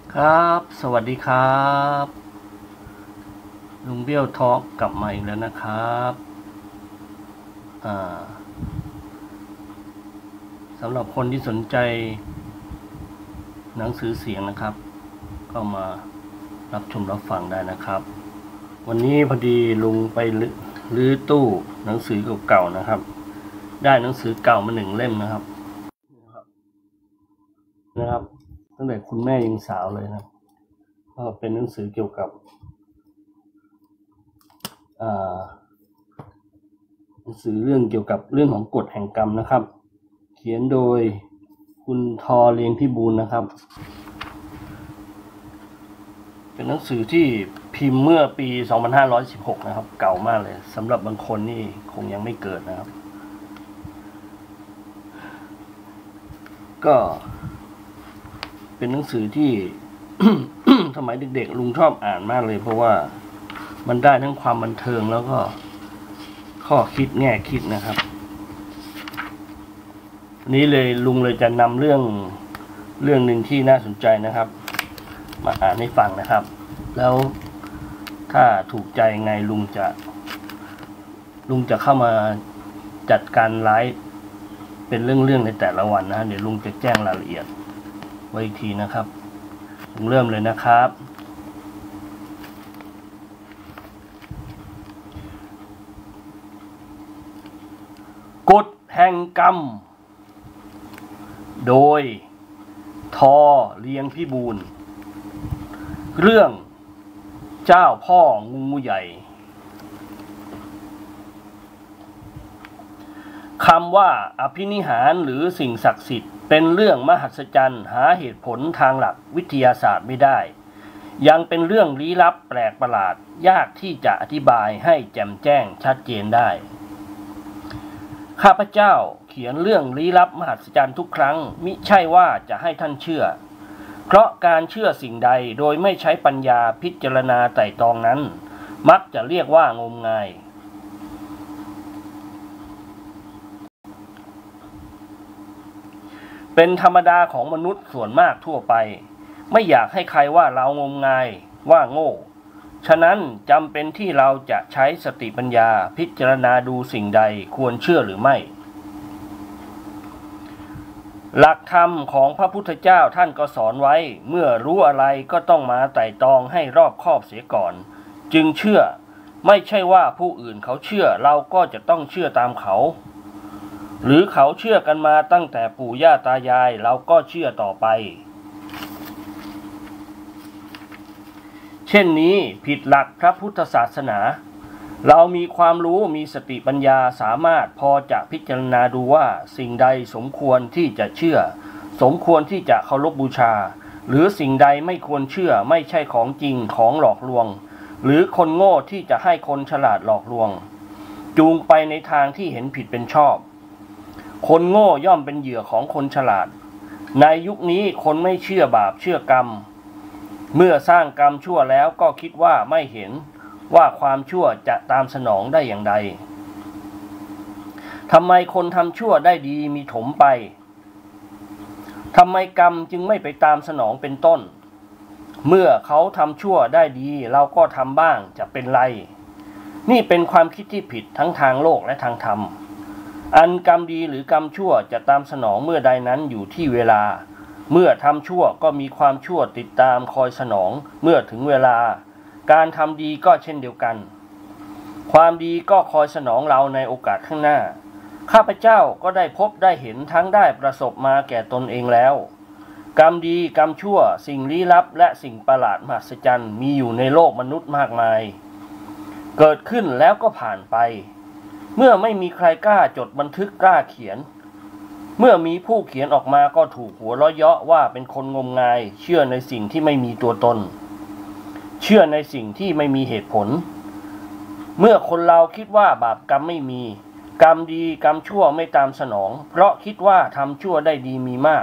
ครับสวัสดีครับลุงเบี้ยวทอล์กกลับมาอีกแล้วนะครับสำหรับคนที่สนใจหนังสือเสียงนะครับก็มารับชมรับฟังได้นะครับวันนี้พอดีลุงไปรื้อตู้หนังสือเก่าๆนะครับได้หนังสือเก่ามา1 เล่มนะครับตั้งแต่คุณแม่ยังสาวเลยนะก็เป็นหนังสือเกี่ยวกับหนังสือเรื่องเกี่ยวกับเรื่องของกฎแห่งกรรมนะครับเขียนโดยคุณทอเลียงพิบูลนะครับเป็นหนังสือที่พิมพ์เมื่อปี2516นะครับเก่ามากเลยสำหรับบางคนนี่คงยังไม่เกิดนะครับก็เป็นหนังสือที่ สมัยเด็กๆลุงชอบอ่านมากเลยเพราะว่ามันได้ทั้งความบันเทิงแล้วก็ข้อคิดแง่คิดนะครับนี้เลยลุงเลยจะนำเรื่องหนึ่งที่น่าสนใจนะครับมาอ่านให้ฟังนะครับแล้วถ้าถูกใจไงลุงจะเข้ามาจัดการไลฟ์เป็นเรื่องในแต่ละวันนะเดี๋ยวลุงจะแจ้งรายละเอียดไว้อีกทีนะครับลุงเริ่มเลยนะครับกฎแห่งกรรมโดยทอเลียงพิบูลเรื่องเจ้าพ่องูใหญ่คำว่าอภินิหารหรือสิ่งศักดิ์สิทธิ์เป็นเรื่องมหัศจรรย์หาเหตุผลทางหลักวิทยาศาสตร์ไม่ได้ยังเป็นเรื่องลี้ลับแปลกประหลาดยากที่จะอธิบายให้แจ่มแจ้งชัดเจนได้ข้าพเจ้าเขียนเรื่องลี้ลับมหัศจรรย์ทุกครั้งมิใช่ว่าจะให้ท่านเชื่อเพราะการเชื่อสิ่งใดโดยไม่ใช้ปัญญาพิจารณาไตร่ตรองนั้นมักจะเรียกว่างมงายเป็นธรรมดาของมนุษย์ส่วนมากทั่วไปไม่อยากให้ใครว่าเรางมงายว่าโง่ฉะนั้นจำเป็นที่เราจะใช้สติปัญญาพิจารณาดูสิ่งใดควรเชื่อหรือไม่หลักธรรมของพระพุทธเจ้าท่านก็สอนไว้เมื่อรู้อะไรก็ต้องมาไตร่ตรองให้รอบคอบเสียก่อนจึงเชื่อไม่ใช่ว่าผู้อื่นเขาเชื่อเราก็จะต้องเชื่อตามเขาหรือเขาเชื่อกันมาตั้งแต่ปู่ย่าตายายเราก็เชื่อต่อไปเช่นนี้ผิดหลักพระพุทธศาสนาเรามีความรู้มีสติปัญญาสามารถพอจะพิจารณาดูว่าสิ่งใดสมควรที่จะเชื่อสมควรที่จะเคารพบูชาหรือสิ่งใดไม่ควรเชื่อไม่ใช่ของจริงของหลอกลวงหรือคนโง่ที่จะให้คนฉลาดหลอกลวงจูงไปในทางที่เห็นผิดเป็นชอบคนโง่ย่อมเป็นเหยื่อของคนฉลาดในยุคนี้คนไม่เชื่อบาปเชื่อกรรมเมื่อสร้างกรรมชั่วแล้วก็คิดว่าไม่เห็นว่าความชั่วจะตามสนองได้อย่างใดทำไมคนทำชั่วได้ดีมีถมไปทำไมกรรมจึงไม่ไปตามสนองเป็นต้นเมื่อเขาทำชั่วได้ดีเราก็ทำบ้างจะเป็นไรนี่เป็นความคิดที่ผิดทั้งทางโลกและทางธรรมอันกรรมดีหรือกรรมชั่วจะตามสนองเมื่อใดนั้นอยู่ที่เวลาเมื่อทำชั่วก็มีความชั่วติดตามคอยสนองเมื่อถึงเวลาการทำดีก็เช่นเดียวกันความดีก็คอยสนองเราในโอกาสข้างหน้าข้าพเจ้าก็ได้พบได้เห็นทั้งได้ประสบมาแก่ตนเองแล้วกรรมดีกรรมชั่วสิ่งลี้ลับและสิ่งประหลาดมหัศจรรย์มีอยู่ในโลกมนุษย์มากมายเกิดขึ้นแล้วก็ผ่านไปเมื่อไม่มีใครกล้าจดบันทึกกล้าเขียนเมื่อมีผู้เขียนออกมาก็ถูกหัวเราะเยาะว่าเป็นคนงมงายเชื่อในสิ่งที่ไม่มีตัวตนเชื่อในสิ่งที่ไม่มีเหตุผลเมื่อคนเราคิดว่าบาปกรรมไม่มีกรรมดีกรรมชั่วไม่ตามสนองเพราะคิดว่าทำชั่วได้ดีมีมาก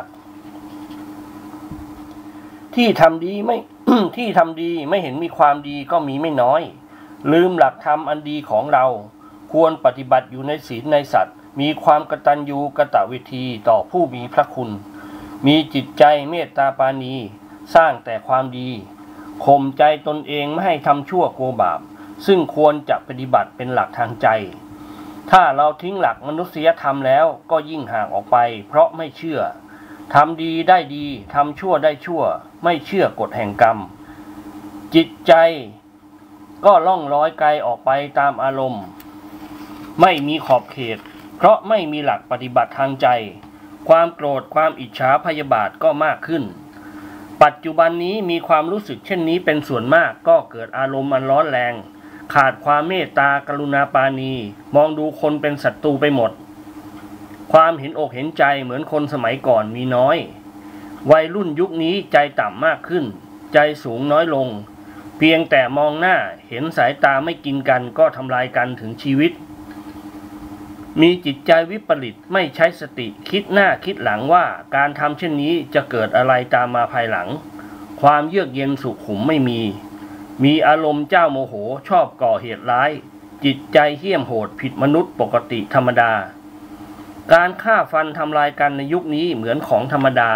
ที่ทำดีไม่ ที่ทำดีไม่เห็นมีความดีก็มีไม่น้อยลืมหลักธรรมอันดีของเราควรปฏิบัติอยู่ในศีลในสัตว์มีความกตัญญูกตเวทีต่อผู้มีพระคุณมีจิตใจเมตตาปราณีสร้างแต่ความดีข่มใจตนเองไม่ให้ทำชั่วกลัวบาปซึ่งควรจะปฏิบัติเป็นหลักทางใจถ้าเราทิ้งหลักมนุษยธรรมแล้วก็ยิ่งห่างออกไปเพราะไม่เชื่อทำดีได้ดีทำชั่วได้ชั่วไม่เชื่อกฎแห่งกรรมจิตใจก็ล่องลอยไกลออกไปตามอารมณ์ไม่มีขอบเขตเพราะไม่มีหลักปฏิบัติทางใจความโกรธความอิจฉาพยาบาทก็มากขึ้นปัจจุบันนี้มีความรู้สึกเช่นนี้เป็นส่วนมากก็เกิดอารมณ์อันร้อนแรงขาดความเมตตากรุณาปราณีมองดูคนเป็นศัตรูไปหมดความเห็นอกเห็นใจเหมือนคนสมัยก่อนมีน้อยวัยรุ่นยุคนี้ใจต่ำมากขึ้นใจสูงน้อยลงเพียงแต่มองหน้าเห็นสายตาไม่กินกันก็ทำลายกันถึงชีวิตมีจิตใจวิปริตไม่ใช้สติคิดหน้าคิดหลังว่าการทำเช่นนี้จะเกิดอะไรตามมาภายหลังความเยือกเย็นสุขุมไม่มีอารมณ์เจ้าโมโหชอบก่อเหตุร้ายจิตใจเหี้ยมโหดผิดมนุษย์ปกติธรรมดาการฆ่าฟันทำลายกันในยุคนี้เหมือนของธรรมดา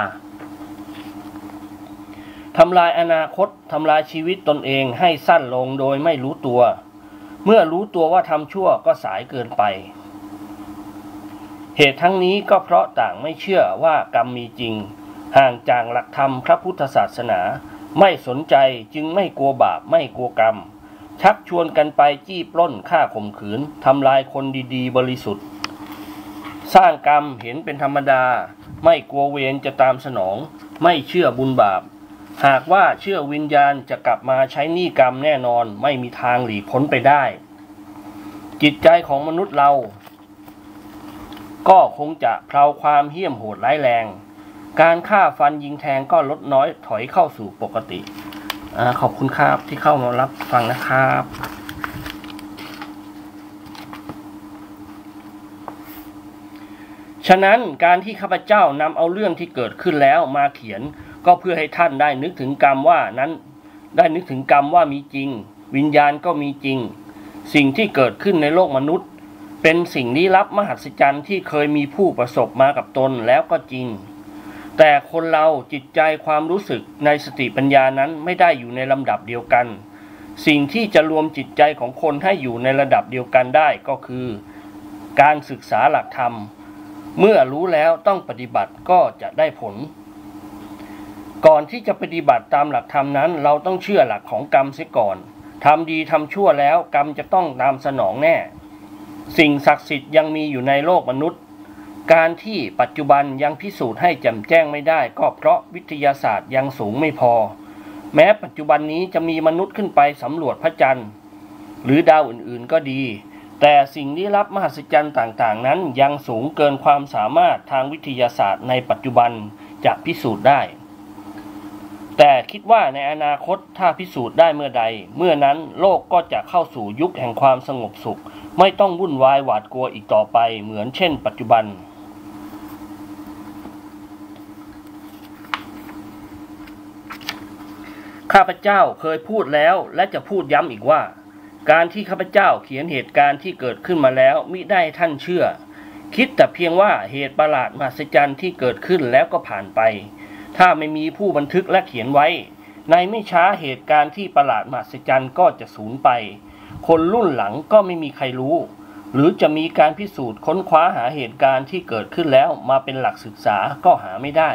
ทำลายอนาคตทำลายชีวิตตนเองให้สั้นลงโดยไม่รู้ตัวเมื่อรู้ตัวว่าทำชั่วก็สายเกินไปเหตุทั้งนี้ก็เพราะต่างไม่เชื่อว่ากรรมมีจริงห่างจากหลักธรรมพระพุทธศาสนาไม่สนใจจึงไม่กลัวบาปไม่กลัวกรรมชักชวนกันไปจี้ปล้นฆ่าข่มขืนทำลายคนดีๆบริสุทธิ์สร้างกรรมเห็นเป็นธรรมดาไม่กลัวเวรจะตามสนองไม่เชื่อบุญบาปหากว่าเชื่อวิญญาณจะกลับมาใช้หนี้กรรมแน่นอนไม่มีทางหลีกพ้นไปได้จิตใจของมนุษย์เราก็คงจะเพลาความเหี้ยมโหดร้ายแรงการฆ่าฟันยิงแทงก็ลดน้อยถอยเข้าสู่ปกติขอบคุณครับที่เข้ามารับฟังนะครับฉะนั้นการที่ข้าพเจ้านำเอาเรื่องที่เกิดขึ้นแล้วมาเขียนก็เพื่อให้ท่านได้นึกถึงกรรมว่ามีจริงวิญญาณก็มีจริงสิ่งที่เกิดขึ้นในโลกมนุษย์เป็นสิ่งลี้ลับมหัศจรรย์ที่เคยมีผู้ประสบมากับตนแล้วก็จริงแต่คนเราจิตใจความรู้สึกในสติปัญญานั้นไม่ได้อยู่ในลำดับเดียวกันสิ่งที่จะรวมจิตใจของคนให้อยู่ในระดับเดียวกันได้ก็คือการศึกษาหลักธรรมเมื่อรู้แล้วต้องปฏิบัติก็จะได้ผลก่อนที่จะปฏิบัติตามหลักธรรมนั้นเราต้องเชื่อหลักของกรรมเสียก่อนทำดีทำชั่วแล้วกรรมจะต้องตามสนองแน่สิ่งศักดิ์สิทธิ์ยังมีอยู่ในโลกมนุษย์การที่ปัจจุบันยังพิสูจน์ให้แจ่มแจ้งไม่ได้ก็เพราะวิทยาศาสตร์ยังสูงไม่พอแม้ปัจจุบันนี้จะมีมนุษย์ขึ้นไปสำรวจพระจันทร์หรือดาวอื่นๆก็ดีแต่สิ่งลี้ลับมหัศจรรย์ต่างๆนั้นยังสูงเกินความสามารถทางวิทยาศาสตร์ในปัจจุบันจะพิสูจน์ได้แต่คิดว่าในอนาคตถ้าพิสูจน์ได้เมื่อใดเมื่อนั้นโลกก็จะเข้าสู่ยุคแห่งความสงบสุขไม่ต้องวุ่นวายหวาดกลัวอีกต่อไปเหมือนเช่นปัจจุบันข้าพเจ้าเคยพูดแล้วและจะพูดย้ำอีกว่าการที่ข้าพเจ้าเขียนเหตุการณ์ที่เกิดขึ้นมาแล้วมิได้ท่านเชื่อคิดแต่เพียงว่าเหตุประหลาดมหัศจรรย์ที่เกิดขึ้นแล้วก็ผ่านไปถ้าไม่มีผู้บันทึกและเขียนไว้ในไม่ช้าเหตุการณ์ที่ประหลาดมหัศจรรย์ก็จะสูญไปคนรุ่นหลังก็ไม่มีใครรู้หรือจะมีการพิสูจน์ค้นคว้าหาเหตุการณ์ที่เกิดขึ้นแล้วมาเป็นหลักศึกษาก็หาไม่ได้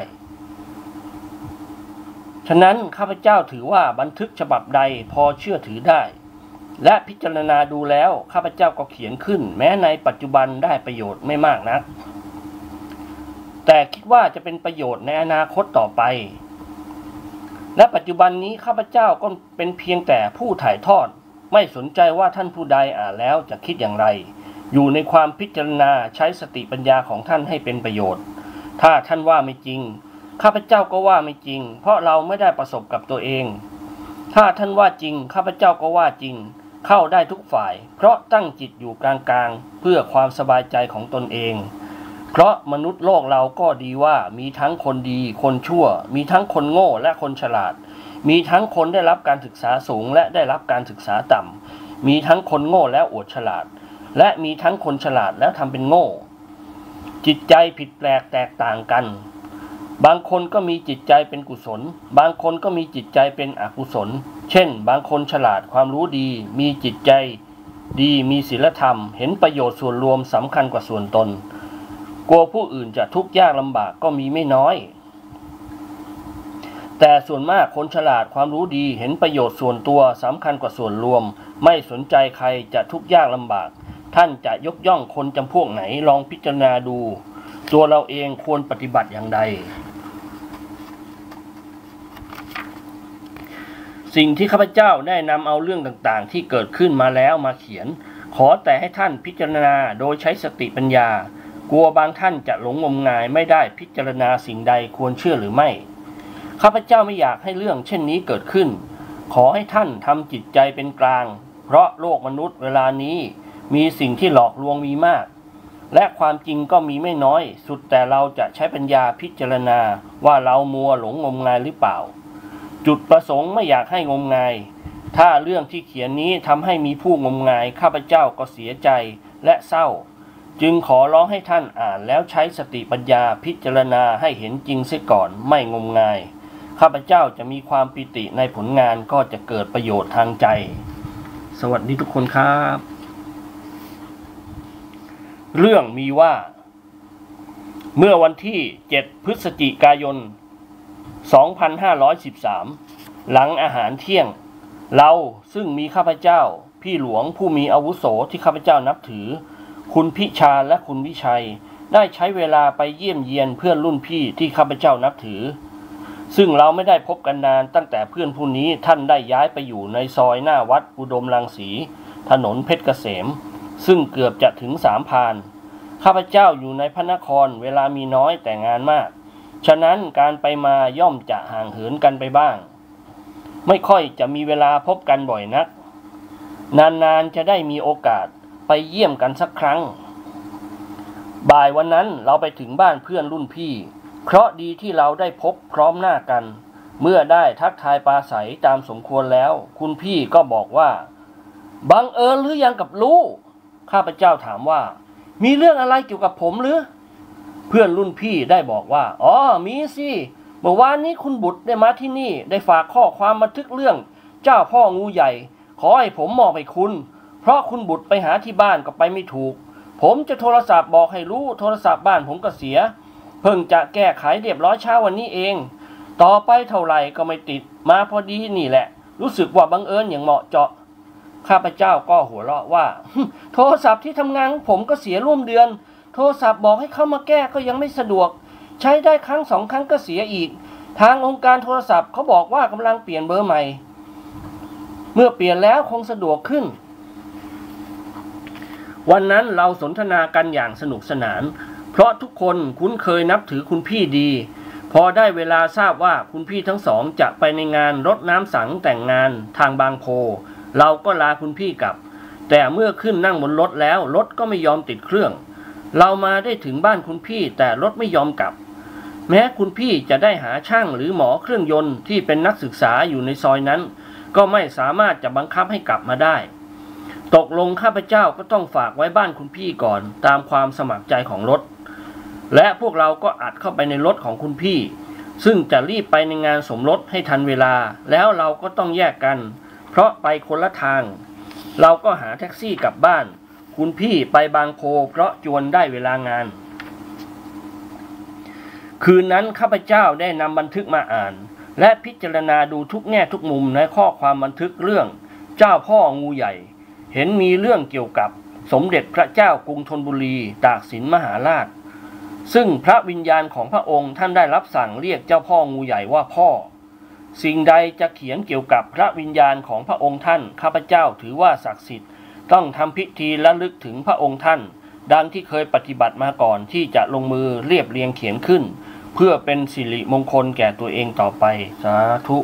ฉะนั้นข้าพเจ้าถือว่าบันทึกฉบับใดพอเชื่อถือได้และพิจารณาดูแล้วข้าพเจ้าก็เขียนขึ้นแม้ในปัจจุบันได้ประโยชน์ไม่มากนักแต่คิดว่าจะเป็นประโยชน์ในอนาคตต่อไปและปัจจุบันนี้ข้าพเจ้าก็เป็นเพียงแต่ผู้ถ่ายทอดไม่สนใจว่าท่านผู้ใดอ่านแล้วจะคิดอย่างไรอยู่ในความพิจารณาใช้สติปัญญาของท่านให้เป็นประโยชน์ถ้าท่านว่าไม่จริงข้าพเจ้าก็ว่าไม่จริงเพราะเราไม่ได้ประสบกับตัวเองถ้าท่านว่าจริงข้าพเจ้าก็ว่าจริงเข้าได้ทุกฝ่ายเพราะตั้งจิตอยู่กลางๆเพื่อความสบายใจของตนเองเพราะมนุษย์โลกเราก็ดีว่ามีทั้งคนดีคนชั่วมีทั้งคนโง่และคนฉลาดมีทั้งคนได้รับการศึกษาสูงและได้รับการศึกษาต่ำมีทั้งคนโง่แล้วอวดฉลาดและมีทั้งคนฉลาดแล้วทำเป็นโง่จิตใจผิดแปลกแตกต่างกันบางคนก็มีจิตใจเป็นกุศลบางคนก็มีจิตใจเป็นอกุศลเช่นบางคนฉลาดความรู้ดีมีจิตใจดีมีศีลธรรมเห็นประโยชน์ส่วนรวมสำคัญกว่าส่วนตนกลัวผู้อื่นจะทุกข์ยากลำบากก็มีไม่น้อยแต่ส่วนมากคนฉลาดความรู้ดีเห็นประโยชน์ส่วนตัวสำคัญกว่าส่วนรวมไม่สนใจใครจะทุกข์ยากลำบากท่านจะยกย่องคนจำพวกไหนลองพิจารณาดูตัวเราเองควรปฏิบัติอย่างใดสิ่งที่ข้าพเจ้าได้นำเอาเรื่องต่างๆที่เกิดขึ้นมาแล้วมาเขียนขอแต่ให้ท่านพิจารณาโดยใช้สติปัญญากลัวบางท่านจะหลงงมงายไม่ได้พิจารณาสิ่งใดควรเชื่อหรือไม่ข้าพเจ้าไม่อยากให้เรื่องเช่นนี้เกิดขึ้นขอให้ท่านทำจิตใจเป็นกลางเพราะโลกมนุษย์เวลานี้มีสิ่งที่หลอกลวงมีมากและความจริงก็มีไม่น้อยสุดแต่เราจะใช้ปัญญาพิจารณาว่าเรามัวหลงงมงายหรือเปล่าจุดประสงค์ไม่อยากให้งมงายถ้าเรื่องที่เขียนนี้ทำให้มีผู้งมงายข้าพเจ้าก็เสียใจและเศร้าจึงขอร้องให้ท่านอ่านแล้วใช้สติปัญญาพิจารณาให้เห็นจริงเสียก่อนไม่งมงายข้าพเจ้าจะมีความปิติในผลงานก็จะเกิดประโยชน์ทางใจสวัสดีทุกคนครับเรื่องมีว่าเมื่อวันที่7 พฤศจิกายน 2513 หลังอาหารเที่ยงเราซึ่งมีข้าพเจ้าพี่หลวงผู้มีอาวุโสที่ข้าพเจ้านับถือคุณพิชาและคุณวิชัยได้ใช้เวลาไปเยี่ยมเยียนเพื่อนรุ่นพี่ที่ข้าพเจ้านับถือซึ่งเราไม่ได้พบกันนานตั้งแต่เพื่อนผู้นี้ท่านได้ย้ายไปอยู่ในซอยหน้าวัดอุดมรังสีถนนเพชรเกษมซึ่งเกือบจะถึงสามพรานข้าพเจ้าอยู่ในพระนครเวลามีน้อยแต่งานมากฉะนั้นการไปมาย่อมจะห่างเหินกันไปบ้างไม่ค่อยจะมีเวลาพบกันบ่อยนักนานๆจะได้มีโอกาสไปเยี่ยมกันสักครั้งบ่ายวันนั้นเราไปถึงบ้านเพื่อนรุ่นพี่เพราะดีที่เราได้พบพร้อมหน้ากันเมื่อได้ทักทายปราศัยตามสมควรแล้วคุณพี่ก็บอกว่าบังเอิญหรือยังกับลูกข้าพเจ้าถามว่ามีเรื่องอะไรเกี่ยวกับผมหรือเพื่อนรุ่นพี่ได้บอกว่าอ๋อมีสิเมื่อวานนี้คุณบุตรได้มาที่นี่ได้ฝากข้อความบันทึกเรื่องเจ้าพ่องูใหญ่ขอให้ผมมอบให้คุณเพราะคุณบุตรไปหาที่บ้านก็ไปไม่ถูกผมจะโทรศัพท์บอกให้รู้โทรศัพท์บ้านผมก็เสียเพิ่งจะแก้ไขเรียบร้อยเช้าวันนี้เองต่อไปเท่าไหร่ก็ไม่ติดมาพอดีนี่แหละรู้สึกว่าบังเอิญอย่างเหมาะเจาะข้าพเจ้าก็หัวเราะว่าโทรศัพท์ที่ทำงานผมก็เสียร่วมเดือนโทรศัพท์บอกให้เข้ามาแก้ก็ยังไม่สะดวกใช้ได้ครั้ง2 ครั้งก็เสียอีกทางองค์การโทรศัพท์เขาบอกว่ากำลังเปลี่ยนเบอร์ใหม่เมื่อเปลี่ยนแล้วคงสะดวกขึ้นวันนั้นเราสนทนากันอย่างสนุกสนานเพราะทุกคนคุ้นเคยนับถือคุณพี่ดีพอได้เวลาทราบว่าคุณพี่ทั้งสองจะไปในงานรดน้ำสังแต่งงานทางบางโพเราก็ลาคุณพี่กลับแต่เมื่อขึ้นนั่งบนรถแล้วรถก็ไม่ยอมติดเครื่องเรามาได้ถึงบ้านคุณพี่แต่รถไม่ยอมกลับแม้คุณพี่จะได้หาช่างหรือหมอเครื่องยนต์ที่เป็นนักศึกษาอยู่ในซอยนั้นก็ไม่สามารถจะบังคับให้กลับมาได้ตกลงข้าพเจ้าก็ต้องฝากไว้บ้านคุณพี่ก่อนตามความสมัครใจของรถและพวกเราก็อัดเข้าไปในรถของคุณพี่ซึ่งจะรีบไปในงานสมรสให้ทันเวลาแล้วเราก็ต้องแยกกันเพราะไปคนละทางเราก็หาแท็กซี่กลับบ้านคุณพี่ไปบางโพเพราะจวนได้เวลางานคืนนั้นข้าพเจ้าได้นำบันทึกมาอ่านและพิจารณาดูทุกแง่ทุกมุมในข้อความบันทึกเรื่องเจ้าพ่องูใหญ่เห็นมีเรื่องเกี่ยวกับสมเด็จพระเจ้ากรุงธนบุรีตากสินมหาราชซึ่งพระวิญญาณของพระองค์ท่านได้รับสั่งเรียกเจ้าพ่องูใหญ่ว่าพ่อสิ่งใดจะเขียนเกี่ยวกับพระวิญญาณของพระองค์ท่านข้าพเจ้าถือว่าศักดิ์สิทธิ์ต้องทำพิธีระลึกถึงพระองค์ท่านดังที่เคยปฏิบัติมาก่อนที่จะลงมือเรียบเรียงเขียนขึ้นเพื่อเป็นสิริมงคลแก่ตัวเองต่อไปสาธุ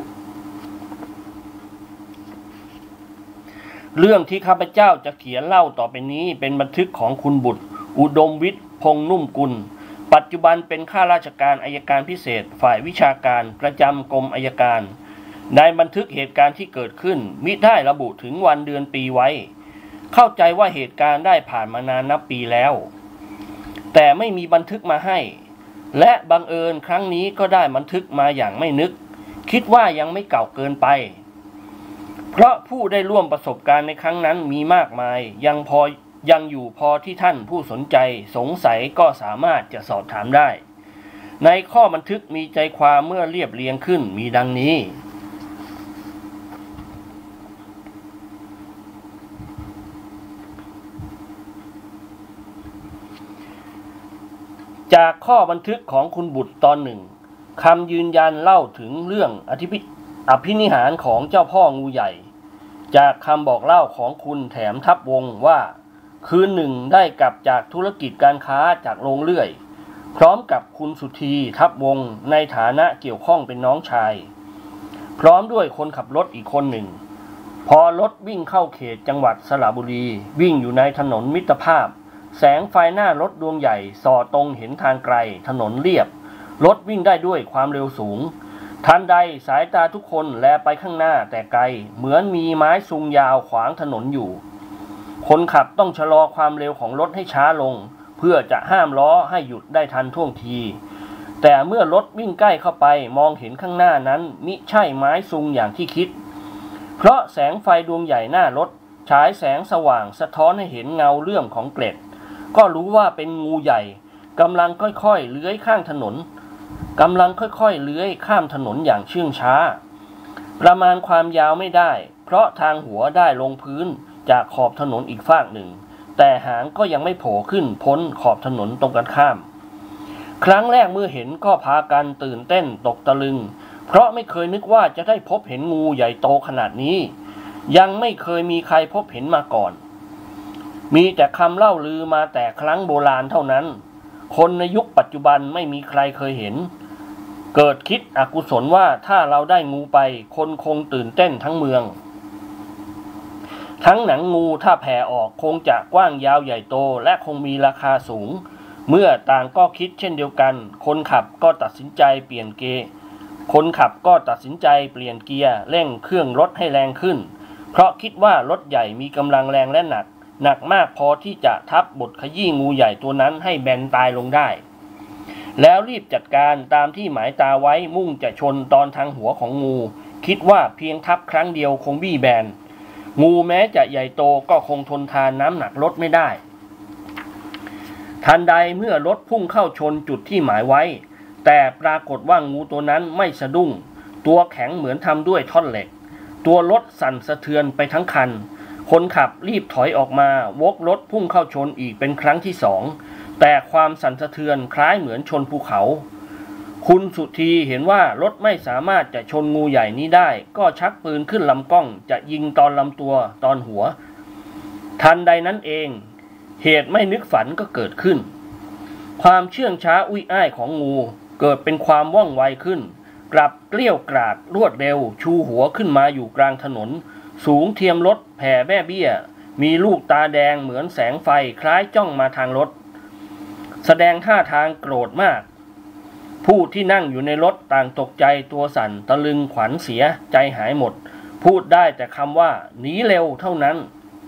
เรื่องที่ข้าพเจ้าจะเขียนเล่าต่อไปนี้เป็นบันทึกของคุณบุตรอุดมวิทย์พงษ์นุ่มกุลปัจจุบันเป็นข้าราชการอัยการพิเศษฝ่ายวิชาการประจำกรมอัยการในบันทึกเหตุการณ์ที่เกิดขึ้นมิได้ระบุถึงวันเดือนปีไว้เข้าใจว่าเหตุการณ์ได้ผ่านมานานนับปีแล้วแต่ไม่มีบันทึกมาให้และบังเอิญครั้งนี้ก็ได้บันทึกมาอย่างไม่นึกคิดว่ายังไม่เก่าเกินไปเพราะผู้ได้ร่วมประสบการณ์ในครั้งนั้นมีมากมายยังอยู่พอที่ท่านผู้สนใจสงสัยก็สามารถจะสอบถามได้ในข้อบันทึกมีใจความเมื่อเรียบเรียงขึ้นมีดังนี้จากข้อบันทึกของคุณบุตรตอนหนึ่งคำยืนยันเล่าถึงเรื่องอภินิหารของเจ้าพ่องูใหญ่จากคำบอกเล่าของคุณแถมทัพวงว่าคืนหนึ่งได้กลับจากธุรกิจการค้าจากโรงเลื่อยพร้อมกับคุณสุธีทัพวงในฐานะเกี่ยวข้องเป็นน้องชายพร้อมด้วยคนขับรถอีกคนหนึ่งพอรถวิ่งเข้าเขตจังหวัดสระบุรีวิ่งอยู่ในถนนมิตรภาพแสงไฟหน้ารถดวงใหญ่ส่อตรงเห็นทางไกลถนนเรียบรถวิ่งได้ด้วยความเร็วสูงทันใดสายตาทุกคนแลไปข้างหน้าแต่ไกลเหมือนมีไม้ซุงยาวขวางถนนอยู่คนขับต้องชะลอความเร็วของรถให้ช้าลงเพื่อจะห้ามล้อให้หยุดได้ทันท่วงทีแต่เมื่อรถวิ่งใกล้เข้าไปมองเห็นข้างหน้านั้นมิใช่ไม้ซุงอย่างที่คิดเพราะแสงไฟดวงใหญ่หน้ารถฉายแสงสว่างสะท้อนให้เห็นเงาเลื่อมของเกล็ดก็รู้ว่าเป็นงูใหญ่กำลังค่อยๆเลื้อยข้ามถนนอย่างเชื่องช้าประมาณความยาวไม่ได้เพราะทางหัวได้ลงพื้นจากขอบถนนอีกฝากหนึ่งแต่หางก็ยังไม่โผล่ขึ้นพ้นขอบถนนตรงกันข้ามครั้งแรกเมื่อเห็นก็พากันตื่นเต้นตกตะลึงเพราะไม่เคยนึกว่าจะได้พบเห็นงูใหญ่โตขนาดนี้ยังไม่เคยมีใครพบเห็นมาก่อนมีแต่คำเล่าลือมาแต่ครั้งโบราณเท่านั้นคนในยุคปัจจุบันไม่มีใครเคยเห็นเกิดคิดอกุศลว่าถ้าเราได้งูไปคนคงตื่นเต้นทั้งเมืองทั้งหนังงูถ้าแผ่ออกคงจะกว้างยาวใหญ่โตและคงมีราคาสูงเมื่อต่างก็คิดเช่นเดียวกันคนขับก็ตัดสินใจเปลี่ยนเกียร์เร่งเครื่องรถให้แรงขึ้นเพราะคิดว่ารถใหญ่มีกำลังแรงและหนักมากพอที่จะทับบดขยี้งูใหญ่ตัวนั้นให้แบนตายลงได้แล้วรีบจัดการตามที่หมายตาไว้มุ่งจะชนตอนทางหัวของงูคิดว่าเพียงทับครั้งเดียวคงบี้แบนงูแม้จะใหญ่โตก็คงทนทานน้ำหนักรถไม่ได้ทันใดเมื่อรถพุ่งเข้าชนจุดที่หมายไว้แต่ปรากฏว่างูตัวนั้นไม่สะดุ้งตัวแข็งเหมือนทำด้วยท่อนเหล็กตัวรถสั่นสะเทือนไปทั้งคันคนขับรีบถอยออกมาวกรถพุ่งเข้าชนอีกเป็นครั้งที่สองแต่ความสั่นสะเทือนคล้ายเหมือนชนภูเขาคุณสุธีเห็นว่ารถไม่สามารถจะชนงูใหญ่นี้ได้ก็ชักปืนขึ้นลำกล้องจะยิงตอนลำตัวตอนหัวทันใดนั้นเองเหตุไม่นึกฝันก็เกิดขึ้นความเชื่องช้าอุ้ยอ้ายของงูเกิดเป็นความว่องไวขึ้นกลับเกลี้ยวกราดรวดเร็วชูหัวขึ้นมาอยู่กลางถนนสูงเทียมรถแผ่แบ้เบี้ยมีลูกตาแดงเหมือนแสงไฟคล้ายจ้องมาทางรถแสดงท่าทางโกรธมากผู้ที่นั่งอยู่ในรถต่างตกใจตัวสั่นตะลึงขวัญเสียใจหายหมดพูดได้แต่คำว่าหนีเร็วเท่านั้น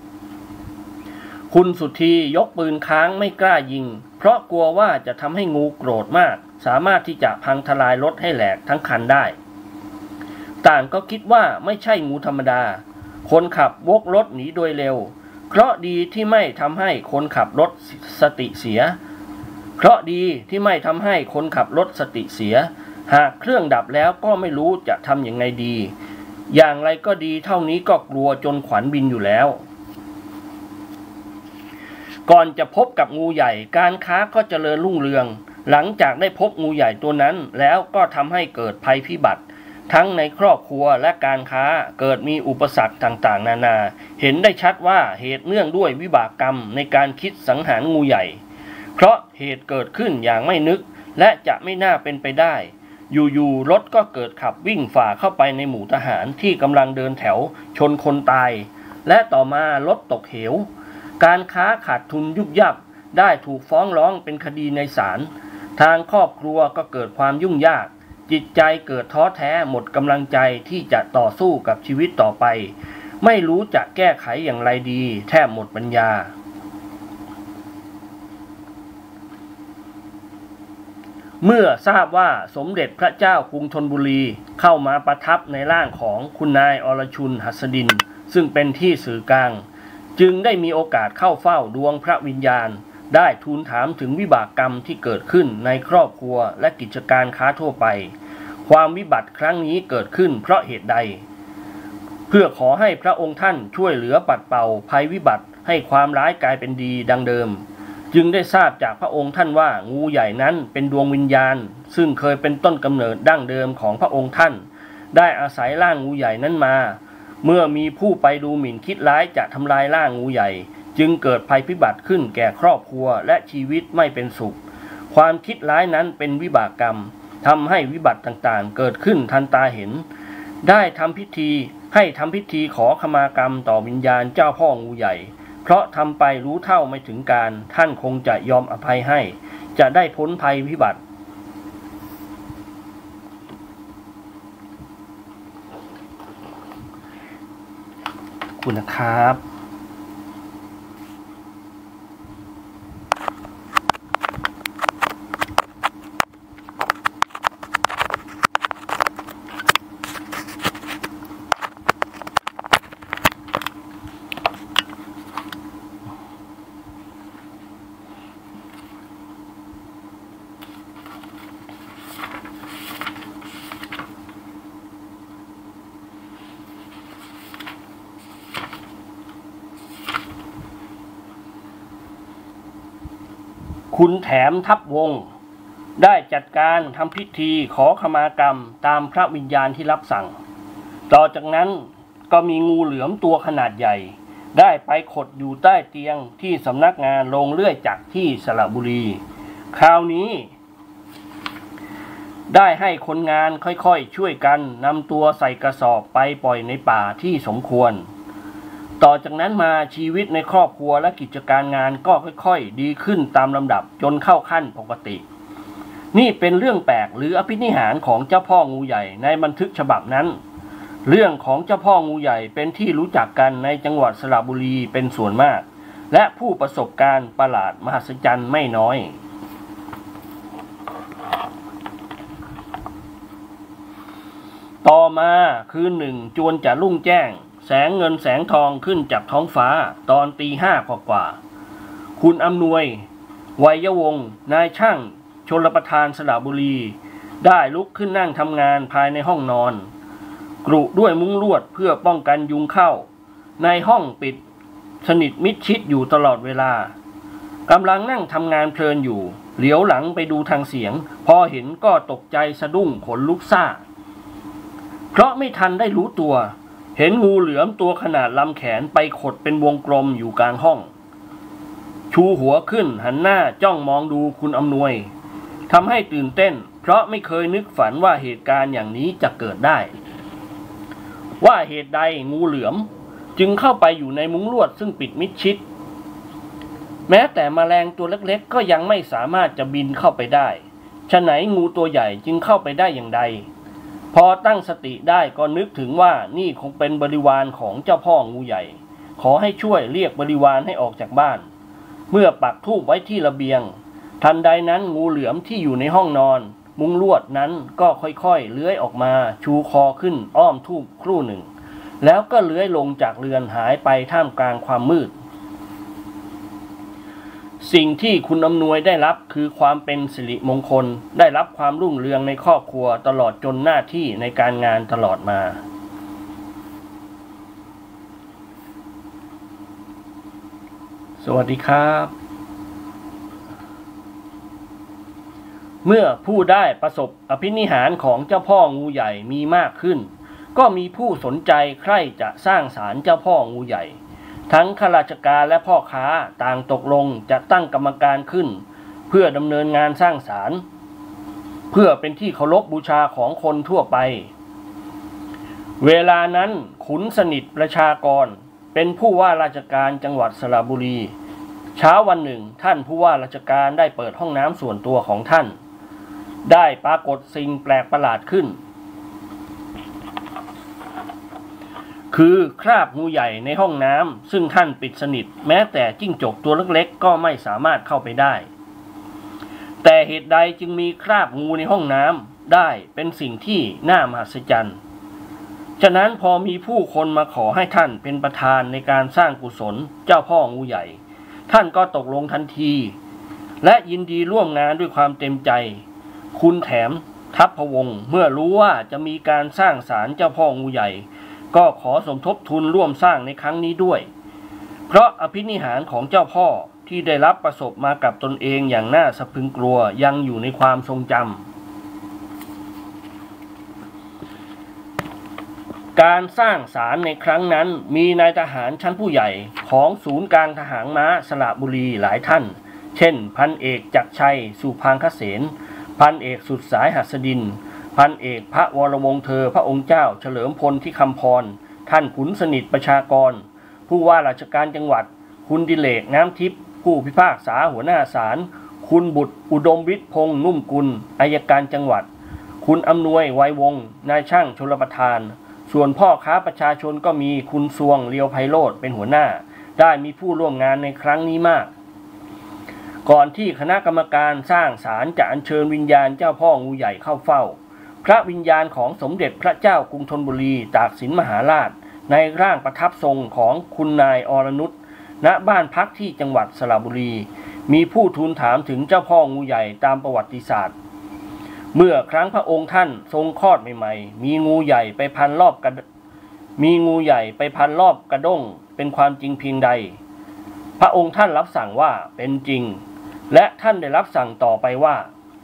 คุณสุธียกปืนค้างไม่กล้ายิงเพราะกลัวว่าจะทำให้งูโกรธมากสามารถที่จะพังทลายรถให้แหลกทั้งคันได้ต่างก็คิดว่าไม่ใช่งูธรรมดาคนขับวกรถหนีโดยเร็วเพราะดีที่ไม่ทำให้คนขับรถสติเสียหากเครื่องดับแล้วก็ไม่รู้จะทำอย่างไงดีอย่างไรก็ดีเท่านี้ก็กลัวจนขวัญบินอยู่แล้วก่อนจะพบกับงูใหญ่การค้าก็เจริญรุ่งเรืองหลังจากได้พบงูใหญ่ตัวนั้นแล้วก็ทำให้เกิดภัยพิบัติทั้งในครอบครัวและการค้าเกิดมีอุปสรรคต่างๆนานาเห็นได้ชัดว่าเหตุเนื่องด้วยวิบากกรรมในการคิดสังหารงูใหญ่เพราะเหตุเกิดขึ้นอย่างไม่นึกและจะไม่น่าเป็นไปได้อยู่ๆรถก็เกิดขับวิ่งฝ่าเข้าไปในหมู่ทหารที่กำลังเดินแถวชนคนตายและต่อมารถตกเหวการค้าขาดทุนยุบยับได้ถูกฟ้องร้องเป็นคดีในศาลทางครอบครัวก็เกิดความยุ่งยากจิตใจเกิดท้อแท้หมดกำลังใจที่จะต่อสู้กับชีวิตต่อไปไม่รู้จะแก้ไขอย่างไรดีแทบหมดปัญญาเมื่อทราบว่าสมเด็จพระเจ้ากรุงธนบุรีเข้ามาประทับในร่างของคุณนายอรชุน หัสดินซึ่งเป็นที่สื่อกลางจึงได้มีโอกาสเข้าเฝ้าดวงพระวิญญาณได้ทูลถามถึงวิบากกรรมที่เกิดขึ้นในครอบครัวและกิจการค้าทั่วไปความวิบัติครั้งนี้เกิดขึ้นเพราะเหตุใดเพื่อขอให้พระองค์ท่านช่วยเหลือปัดเป่าภัยวิบัติให้ความร้ายกลายเป็นดีดังเดิมจึงได้ทราบจากพระองค์ท่านว่างูใหญ่นั้นเป็นดวงวิญญาณซึ่งเคยเป็นต้นกำเนิดดั้งเดิมของพระองค์ท่านได้อาศัยร่างงูใหญ่นั้นมาเมื่อมีผู้ไปดูหมิ่นคิดร้ายจะทำลายร่างงูใหญ่จึงเกิดภัยพิบัติขึ้นแก่ครอบครัวและชีวิตไม่เป็นสุขความคิดร้ายนั้นเป็นวิบากกรรมทำให้วิบัติต่างๆเกิดขึ้นทันตาเห็นได้ทำพิธีขอขมากรรมต่อวิญญาณเจ้าพ่องูใหญ่เพราะทำไปรู้เท่าไม่ถึงการท่านคงจะยอมอภัยให้จะได้พ้นภัยพิบัติคุณนะครับ คุณแถมทัพวงศ์ได้จัดการทำพิธีขอขมากรรมตามพระวิญญาณที่รับสั่งต่อจากนั้นก็มีงูเหลือมตัวขนาดใหญ่ได้ไปขดอยู่ใต้เตียงที่สำนักงานโรงเลื่อยจักรที่สระบุรีคราวนี้ได้ให้คนงานค่อยๆช่วยกันนำตัวใส่กระสอบไปปล่อยในป่าที่สมควรต่อจากนั้นมาชีวิตในครอบครัวและกิจการงานก็ค่อยๆดีขึ้นตามลำดับจนเข้าขั้นปกตินี่เป็นเรื่องแปลกหรืออภินิหารของเจ้าพ่องูใหญ่ในบันทึกฉบับนั้นเรื่องของเจ้าพ่องูใหญ่เป็นที่รู้จักกันในจังหวัดสระบุรีเป็นส่วนมากและผู้ประสบการณ์ประหลาดมหัศจรรย์ไม่น้อยต่อมาคืนหนึ่งจวนจะรุ่งแจ้งแสงเงินแสงทองขึ้นจากท้องฟ้าตอนตี 5 กว่าคุณอำนวยไวยยวงศ์นายช่างชลประทานสระบุรีได้ลุกขึ้นนั่งทำงานภายในห้องนอนกรุด้วยมุ้งลวดเพื่อป้องกันยุงเข้าในห้องปิดสนิทมิดชิดอยู่ตลอดเวลากำลังนั่งทำงานเพลินอยู่เหลียวหลังไปดูทางเสียงพอเห็นก็ตกใจสะดุ้งขนลุกซ่าเพราะไม่ทันได้รู้ตัวเห็นงูเหลือมตัวขนาดลำแขนไปขดเป็นวงกลมอยู่กลางห้องชูหัวขึ้นหันหน้าจ้องมองดูคุณอำนวยทำให้ตื่นเต้นเพราะไม่เคยนึกฝันว่าเหตุการณ์อย่างนี้จะเกิดได้ว่าเหตุใดงูเหลือมจึงเข้าไปอยู่ในมุ้งลวดซึ่งปิดมิดชิดแม้แต่แมลงตัวเล็กๆก็ยังไม่สามารถจะบินเข้าไปได้ฉะไหนงูตัวใหญ่จึงเข้าไปได้อย่างใดพอตั้งสติได้ก็นึกถึงว่านี่คงเป็นบริวารของเจ้าพ่องูใหญ่ขอให้ช่วยเรียกบริวารให้ออกจากบ้านเมื่อปักธูปไว้ที่ระเบียงทันใดนั้นงูเหลือมที่อยู่ในห้องนอนมุ้งลวดนั้นก็ค่อยๆเลื้อยออกมาชูคอขึ้นอ้อมธูปครู่หนึ่งแล้วก็เลื้อยลงจากเรือนหายไปท่ามกลางความมืดสิ่งที่คุณอำนวยได้รับคือความเป็นสิริมงคลได้รับความรุ่งเรืองในครอบครัวตลอดจนหน้าที่ในการงานตลอดมาสวัสดีครับเมื่อผู้ได้ประสบอภินิหารของเจ้าพ่องูใหญ่มีมากขึ้นก็มีผู้สนใจใคร่จะสร้างศาลเจ้าพ่องูใหญ่ทั้งข้าราชการและพ่อค้าต่างตกลงจะตั้งกรรมการขึ้นเพื่อดำเนินงานสร้างศาลเพื่อเป็นที่เคารพบูชาของคนทั่วไปเวลานั้นขุนสนิทประชากรเป็นผู้ว่าราชการจังหวัดสระบุรีเช้าวันหนึ่งท่านผู้ว่าราชการได้เปิดห้องน้ำส่วนตัวของท่านได้ปรากฏสิ่งแปลกประหลาดขึ้นคือคราบงูใหญ่ในห้องน้ำซึ่งท่านปิดสนิทแม้แต่จิ้งจกตัวเล็กๆก็ไม่สามารถเข้าไปได้แต่เหตุใดจึงมีคราบงูในห้องน้ำได้เป็นสิ่งที่น่ามหัศจรรย์ฉะนั้นพอมีผู้คนมาขอให้ท่านเป็นประธานในการสร้างกุศลเจ้าพ่องูใหญ่ท่านก็ตกลงทันทีและยินดีร่วมงานด้วยความเต็มใจคุณแถมทัพพวงศ์เมื่อรู้ว่าจะมีการสร้างศาลเจ้าพ่องูใหญ่ก็ขอสมทบทุนร่วมสร้างในครั้งนี้ด้วยเพราะอภินิหารของเจ้าพ่อที่ได้รับประสบมากับตนเองอย่างน่าสะพรึงกลัวยังอยู่ในความทรงจำการสร้างศาลในครั้งนั้นมีนายทหารชั้นผู้ใหญ่ของศูนย์กลางทหารม้าสระบุรีหลายท่านเช่นพันเอกจักรชัยสุพางคเสนพันเอกสุดสายหัสดินพันเอกพระวรวงศ์เธอพระองค์เจ้าเฉลิมพลที่คำพรท่านขุนสนิทประชากรผู้ว่าราชการจังหวัดคุณดิเลกน้ำทิพย์ผู้พิพากษาหัวหน้าศาลคุณบุตรอุดมวิทย์พงษ์นุ่มกุลอัยการจังหวัดคุณอำนวยไวยวงศ์นายช่างชลประทานส่วนพ่อค้าประชาชนก็มีคุณซวงเลียวไพโรจน์เป็นหัวหน้าได้มีผู้ร่วมงานในครั้งนี้มากก่อนที่คณะกรรมการสร้างศาลจะอัญเชิญวิญญาณเจ้าพ่องูใหญ่เข้าเฝ้าพระวิญญาณของสมเด็จพระเจ้ากรุงธนบุรีตากสินมหาราชในร่างประทับทรงของคุณนายอรนุชณบ้านพักที่จังหวัดสระบุรีมีผู้ทูลถามถึงเจ้าพ่องูใหญ่ตามประวัติศาสตร์เมื่อครั้งพระองค์ท่านทรงคลอดใหม่ๆมีงูใหญ่ไปพันรอบกระด้งเป็นความจริงเพียงใดพระองค์ท่านรับสั่งว่าเป็นจริงและท่านได้รับสั่งต่อไปว่า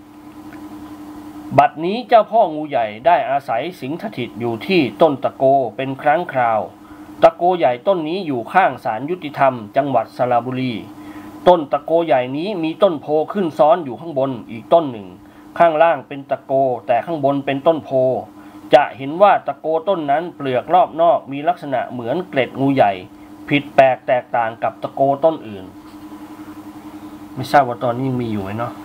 บัดนี้เจ้าพ่องูใหญ่ได้อาศัยสิงสถิตอยู่ที่ต้นตะโกเป็นครั้งคราวตะโกใหญ่ต้นนี้อยู่ข้างศาลยุติธรรมจังหวัดสระบุรีต้นตะโกใหญ่นี้มีต้นโพขึ้นซ้อนอยู่ข้างบนอีกต้นหนึ่งข้างล่างเป็นตะโกแต่ข้างบนเป็นต้นโพจะเห็นว่าตะโกต้นนั้นเปลือกรอบนอกมีลักษณะเหมือนเกล็ดงูใหญ่ผิดแปลกแตกต่างกับตะโกต้นอื่นไม่ทราบว่าตอนนี้ยังมีอยู่ไหมเนาะ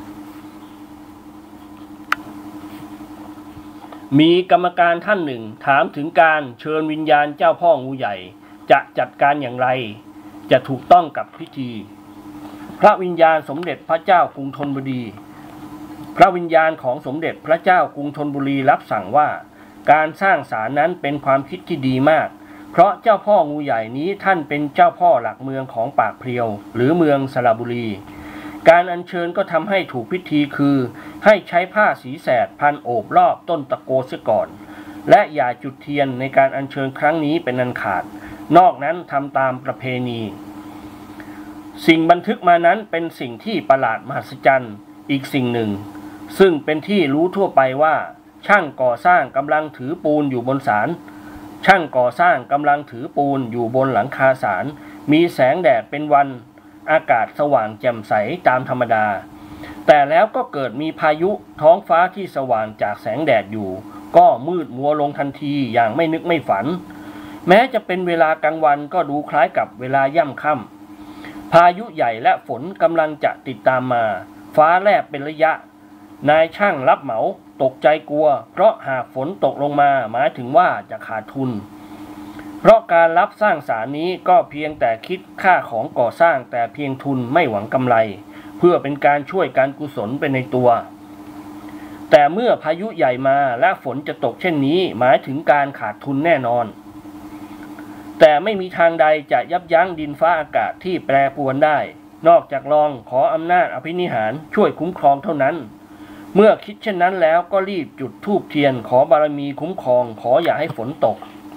มีกรรมการท่านหนึ่งถามถึงการเชิญวิญญาณเจ้าพ่องูใหญ่จะจัดการอย่างไรจะถูกต้องกับพิธีพระวิญญาณสมเด็จพระเจ้ากรุงธนบุรีพระวิญญาณของสมเด็จพระเจ้ากรุงธนบุรีรับสั่งว่าการสร้างศาลนั้นเป็นความคิดที่ดีมากเพราะเจ้าพ่องูใหญ่นี้ท่านเป็นเจ้าพ่อหลักเมืองของปากเพลียวหรือเมืองสระบุรีการอัญเชิญก็ทำให้ถูกพิธีคือให้ใช้ผ้าสีแสดพันโอบรอบต้นตะโกเสียก่อนและอย่าจุดเทียนในการอัญเชิญครั้งนี้เป็นอันขาดนอกนั้นทำตามประเพณีสิ่งบันทึกมานั้นเป็นสิ่งที่ประหลาดมหัศจรรย์อีกสิ่งหนึ่งซึ่งเป็นที่รู้ทั่วไปว่าช่างก่อสร้างกำลังถือปูนอยู่บนศาลช่างก่อสร้างกำลังถือปูนอยู่บนหลังคาศาลมีแสงแดดเป็นวันอากาศสว่างแจ่มใสตามธรรมดาแต่แล้วก็เกิดมีพายุท้องฟ้าที่สว่างจากแสงแดดอยู่ก็มืดมัวลงทันทีอย่างไม่นึกไม่ฝันแม้จะเป็นเวลากลางวันก็ดูคล้ายกับเวลาย่ำค่ำพายุใหญ่และฝนกำลังจะติดตามมาฟ้าแลบเป็นระยะนายช่างรับเหมาตกใจกลัวเพราะหากฝนตกลงมาหมายถึงว่าจะขาดทุนเพราะการรับสร้างศาลนี้ก็เพียงแต่คิดค่าของก่อสร้างแต่เพียงทุนไม่หวังกำไรเพื่อเป็นการช่วยการกุศลไปในตัวแต่เมื่อพายุใหญ่มาและฝนจะตกเช่นนี้หมายถึงการขาดทุนแน่นอนแต่ไม่มีทางใดจะยับยั้งดินฟ้าอากาศที่แปรปรวนได้นอกจากลองขออำนาจอภินิหารช่วยคุ้มครองเท่านั้นเมื่อคิดเช่นนั้นแล้วก็รีบจุดธูปเทียนขอบารมีคุ้มครองขออย่าให้ฝนตก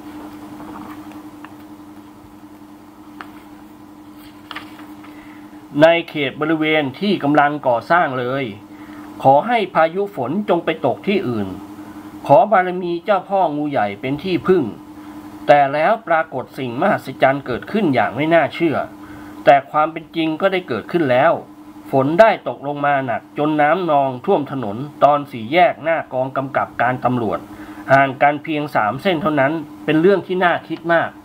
ในเขตบริเวณที่กำลังก่อสร้างเลยขอให้พายุฝนจงไปตกที่อื่นขอบารมีเจ้าพ่องูใหญ่เป็นที่พึ่งแต่แล้วปรากฏสิ่งมหัศจรรย์เกิดขึ้นอย่างไม่น่าเชื่อแต่ความเป็นจริงก็ได้เกิดขึ้นแล้วฝนได้ตกลงมาหนักจนน้ำนองท่วมถนนตอน4 แยกหน้ากองกำกับการตำรวจห่างกันเพียง3 เส้นเท่านั้นเป็นเรื่องที่น่าคิดมาก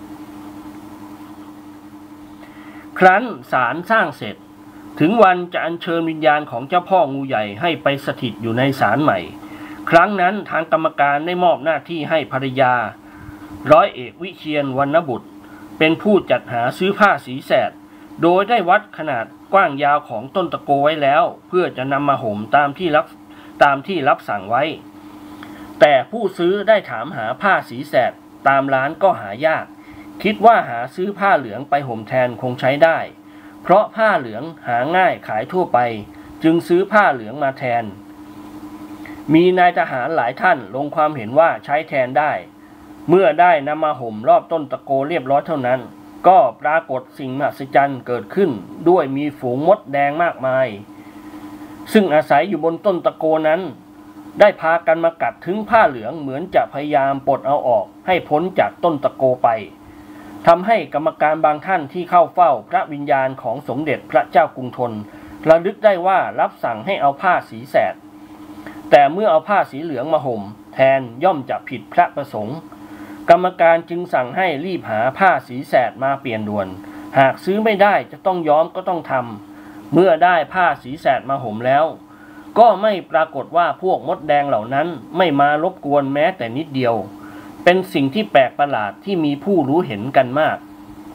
ครั้นศาลสร้างเสร็จถึงวันจะอัญเชิญวิญญาณของเจ้าพ่องูใหญ่ให้ไปสถิตอยู่ในศาลใหม่ครั้งนั้นทางกรรมการได้มอบหน้าที่ให้ภรรยาร้อยเอกวิเชียรวรรณบุตรเป็นผู้จัดหาซื้อผ้าสีแสดโดยได้วัดขนาดกว้างยาวของต้นตะโกไว้แล้วเพื่อจะนำมาห่มตามที่รับสั่งไว้แต่ผู้ซื้อได้ถามหาผ้าสีแสดตามร้านก็หายากคิดว่าหาซื้อผ้าเหลืองไปห่มแทนคงใช้ได้เพราะผ้าเหลืองหาง่ายขายทั่วไปจึงซื้อผ้าเหลืองมาแทนมีนายทหารหลายท่านลงความเห็นว่าใช้แทนได้เมื่อได้นำมาห่มรอบต้นตะโกเรียบร้อยเท่านั้นก็ปรากฏสิ่งมหัศจรรย์เกิดขึ้นด้วยมีฝูงมดแดงมากมายซึ่งอาศัยอยู่บนต้นตะโกนั้นได้พากันมากัดถึงผ้าเหลืองเหมือนจะพยายามปลดเอาออกให้พ้นจากต้นตะโกไปทำให้กรรมการบางท่านที่เข้าเฝ้าพระวิญญาณของสมเด็จพระเจ้ากรุงธนระลึกได้ว่ารับสั่งให้เอาผ้าสีแสดแต่เมื่อเอาผ้าสีเหลืองมาห่มแทนย่อมจะผิดพระประสงค์กรรมการจึงสั่งให้รีบหาผ้าสีแสดมาเปลี่ยนด่วนหากซื้อไม่ได้จะต้องย้อมก็ต้องทำเมื่อได้ผ้าสีแสดมาห่มแล้วก็ไม่ปรากฏว่าพวกมดแดงเหล่านั้นไม่มารบกวนแม้แต่นิดเดียวเป็นสิ่งที่แปลกประหลาดที่มีผู้รู้เห็นกันมาก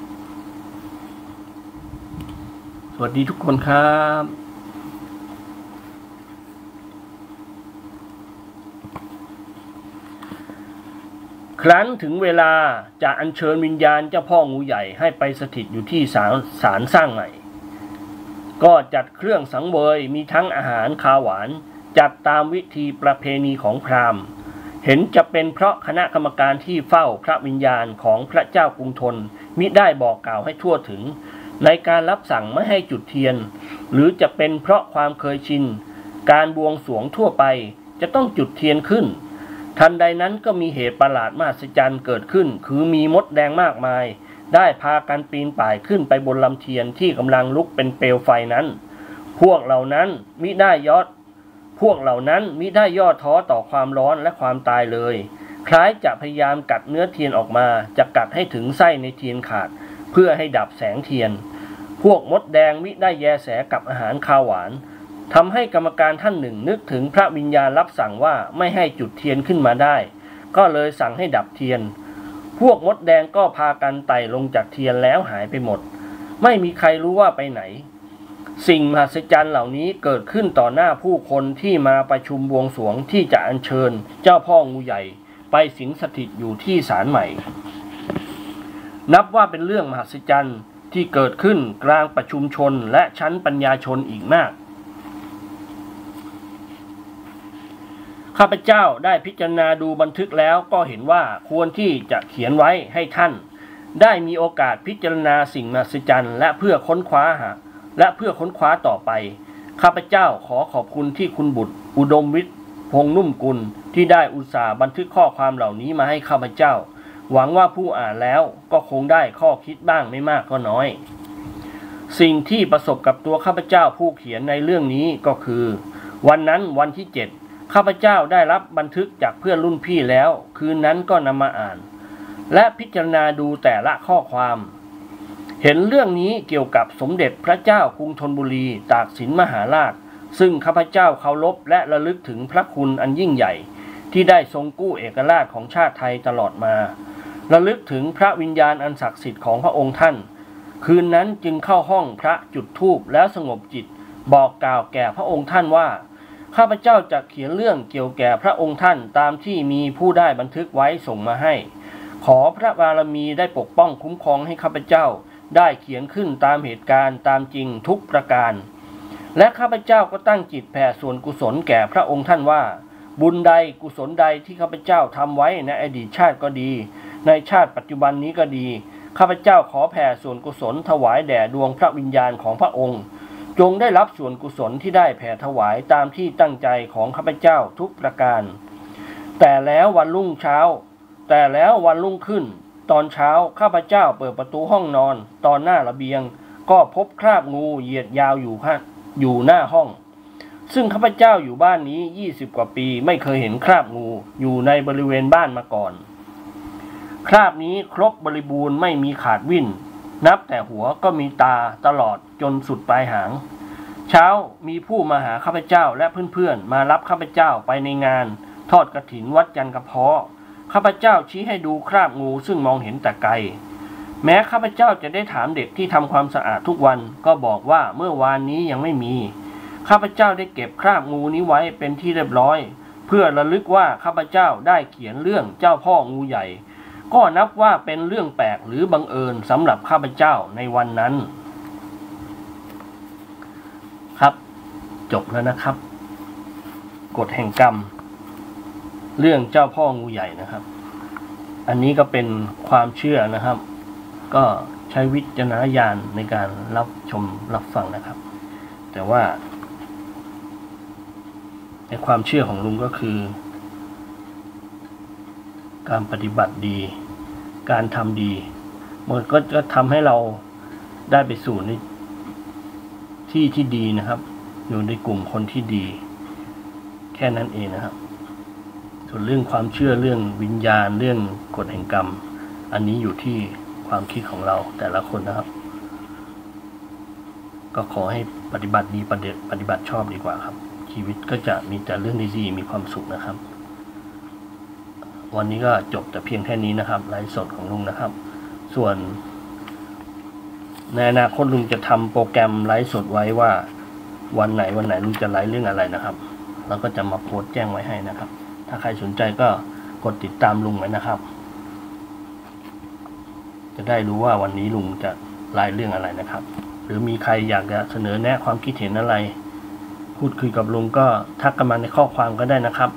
สวัสดีทุกคนครับครั้นถึงเวลาจะอัญเชิญวิญญาณเจ้าพ่องูใหญ่ให้ไปสถิตอยู่ที่ศาลสร้างใหม่ก็จัดเครื่องสังเวยมีทั้งอาหารคาวหวานจัดตามวิธีประเพณีของพราหมณ์เห็นจะเป็นเพราะคณะกรรมการที่เฝ้าพระวิญญาณของพระเจ้ากรุงธนมิได้บอกกล่าวให้ทั่วถึงในการรับสั่งไม่ให้จุดเทียนหรือจะเป็นเพราะความเคยชินการบวงสรวงทั่วไปจะต้องจุดเทียนขึ้นทันใดนั้นก็มีเหตุประหลาดมหัศจรรย์เกิดขึ้นคือมีมดแดงมากมายได้พากันปีนป่ายขึ้นไปบนลำเทียนที่กำลังลุกเป็นเปลวไฟนั้นพวกเหล่านั้นมิได้ย่อท้อต่อความร้อนและความตายเลยคล้ายจะพยายามกัดเนื้อเทียนออกมาจะกัดให้ถึงไส้ในเทียนขาดเพื่อให้ดับแสงเทียนพวกมดแดงมิได้แยแสกับอาหารคาวหวานทำให้กรรมการท่านหนึ่งนึกถึงพระวิญญาณรับสั่งว่าไม่ให้จุดเทียนขึ้นมาได้ก็เลยสั่งให้ดับเทียนพวกมดแดงก็พากันไต่ลงจากเทียนแล้วหายไปหมดไม่มีใครรู้ว่าไปไหนสิ่งมหัศจรรย์เหล่านี้เกิดขึ้นต่อหน้าผู้คนที่มาประชุมบวงสรวงที่จะอัญเชิญเจ้าพ่องูใหญ่ไปสิงสถิตอยู่ที่ศาลใหม่นับว่าเป็นเรื่องมหัศจรรย์ที่เกิดขึ้นกลางประชุมชนและชั้นปัญญาชนอีกมากข้าพเจ้าได้พิจารณาดูบันทึกแล้วก็เห็นว่าควรที่จะเขียนไว้ให้ท่านได้มีโอกาสพิจารณาสิ่งมหัศจรรย์และเพื่อค้นคว้าต่อไปข้าพเจ้าขอขอบคุณที่คุณบุตรอุดมวิทย์พงษ์นุ่มกุลที่ได้อุตส่าห์บันทึกข้อความเหล่านี้มาให้ข้าพเจ้าหวังว่าผู้อ่านแล้วก็คงได้ข้อคิดบ้างไม่มากก็น้อยสิ่งที่ประสบกับตัวข้าพเจ้าผู้เขียนในเรื่องนี้ก็คือวันนั้นวันที่7ข้าพเจ้าได้รับบันทึกจากเพื่อนรุ่นพี่แล้วคืนนั้นก็นำมาอ่านและพิจารณาดูแต่ละข้อความเห็นเรื่องนี้เกี่ยวกับสมเด็จพระเจ้ากรุงธนบุรีตากสินมหาราชซึ่งข้าพเจ้าเคารพและระลึกถึงพระคุณอันยิ่งใหญ่ที่ได้ทรงกู้เอกราชของชาติไทยตลอดมาระลึกถึงพระวิญญาณอันศักดิ์สิทธิ์ของพระองค์ท่านคืนนั้นจึงเข้าห้องพระจุดธูปแล้วสงบจิตบอกกล่าวแก่พระองค์ท่านว่าข้าพเจ้าจะเขียนเรื่องเกี่ยวแก่พระองค์ท่านตามที่มีผู้ได้บันทึกไว้ส่งมาให้ขอพระบารมีได้ปกป้องคุ้มครองให้ข้าพเจ้าได้เขียนขึ้นตามเหตุการณ์ตามจริงทุกประการและข้าพเจ้าก็ตั้งจิตแผ่ส่วนกุศลแก่พระองค์ท่านว่าบุญใดกุศลใดที่ข้าพเจ้าทำไว้ในอดีตชาติก็ดีในชาติปัจจุบันนี้ก็ดีข้าพเจ้าขอแผ่ส่วนกุศลถวายแด่ดวงพระวิญญาณของพระองค์จงได้รับส่วนกุศลที่ได้แผ่ถวายตามที่ตั้งใจของข้าพเจ้าทุกประการแต่แล้ววันรุ่งขึ้นตอนเช้าข้าพเจ้าเปิดประตูห้องนอนตอนหน้าระเบียงก็พบคราบงูเหยียดยาวอยู่หน้าห้องซึ่งข้าพเจ้าอยู่บ้านนี้20 กว่าปีไม่เคยเห็นคราบงูอยู่ในบริเวณบ้านมาก่อนคราบนี้ครบบริบูรณ์ไม่มีขาดวิ่นนับแต่หัวก็มีตาตลอดจนสุดปลายหางเช้ามีผู้มาหาข้าพเจ้าและเพื่อนๆมารับข้าพเจ้าไปในงานทอดกฐินวัดจันกระเพาะข้าพเจ้าชี้ให้ดูคราบงูซึ่งมองเห็นแต่ไกลแม้ข้าพเจ้าจะได้ถามเด็กที่ทำความสะอาดทุกวันก็บอกว่าเมื่อวานนี้ยังไม่มีข้าพเจ้าได้เก็บคราบงูนี้ไว้เป็นที่เรียบร้อยเพื่อระลึกว่าข้าพเจ้าได้เขียนเรื่องเจ้าพ่องูใหญ่ก็นับว่าเป็นเรื่องแปลกหรือบังเอิญสำหรับข้าพเจ้าในวันนั้นครับจบแล้วนะครับกฎแห่งกรรมเรื่องเจ้าพ่องูใหญ่นะครับอันนี้ก็เป็นความเชื่อนะครับก็ใช้วิจารณญาณในการรับชมรับฟังนะครับแต่ว่าในความเชื่อของลุงก็คือการปฏิบัติดีการทำดีมันก็จะทำให้เราได้ไปสู่ในที่ที่ดีนะครับอยู่ในกลุ่มคนที่ดีแค่นั้นเองนะครับส่วนเรื่องความเชื่อเรื่องวิญญาณเรื่องกฎแห่งกรรมอันนี้อยู่ที่ความคิดของเราแต่ละคนนะครับก็ขอให้ปฏิบัติดีปฏิบัติชอบดีกว่าครับชีวิตก็จะมีแต่เรื่องดีๆมีความสุขนะครับวันนี้ก็จบแต่เพียงแค่นี้นะครับไลฟ์สดของลุงนะครับส่วนในอนาคตลุงจะทำโปรแกรมไลฟ์สดไว้ว่าวันไหนลุงจะไลฟ์เรื่องอะไรนะครับแล้วก็จะมาโพสต์แจ้งไว้ให้นะครับถ้าใครสนใจก็กดติดตามลุงไว้นะครับจะได้รู้ว่าวันนี้ลุงจะไลฟ์เรื่องอะไรนะครับหรือมีใครอยากจะเสนอแนะความคิดเห็นอะไรพูดคุยกับลุงก็ทักกันมาในข้อความก็ได้นะครับ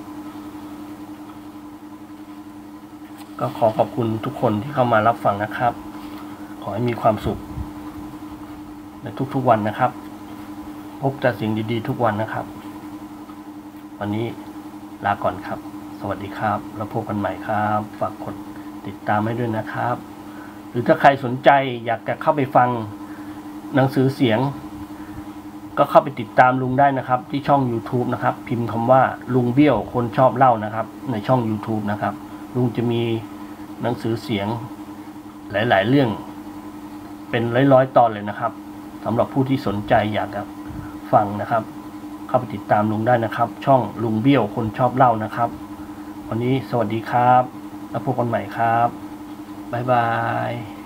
ก็ขอบคุณทุกคนที่เข้ามารับฟังนะครับขอให้มีความสุขในทุกๆวันนะครับพบแต่สิ่งดีๆทุกวันนะครับวันนี้ลาก่อนครับสวัสดีครับแล้วพบกันใหม่ครับฝากกดติดตามให้ด้วยนะครับหรือถ้าใครสนใจอยากจะเข้าไปฟังหนังสือเสียงก็เข้าไปติดตามลุงได้นะครับที่ช่อง YouTube นะครับพิมพ์คำว่าลุงเบี้ยวคนชอบเล่านะครับในช่อง YouTube นะครับลุงจะมีหนังสือเสียงหลายๆเรื่องเป็นร้อยๆตอนเลยนะครับสำหรับผู้ที่สนใจอยากจะฟังนะครับเข้าไปติดตามลุงได้นะครับช่องลุงเบี้ยวคนชอบเล่านะครับวันนี้สวัสดีครับแล้วพบกันใหม่ครับบ๊ายบาย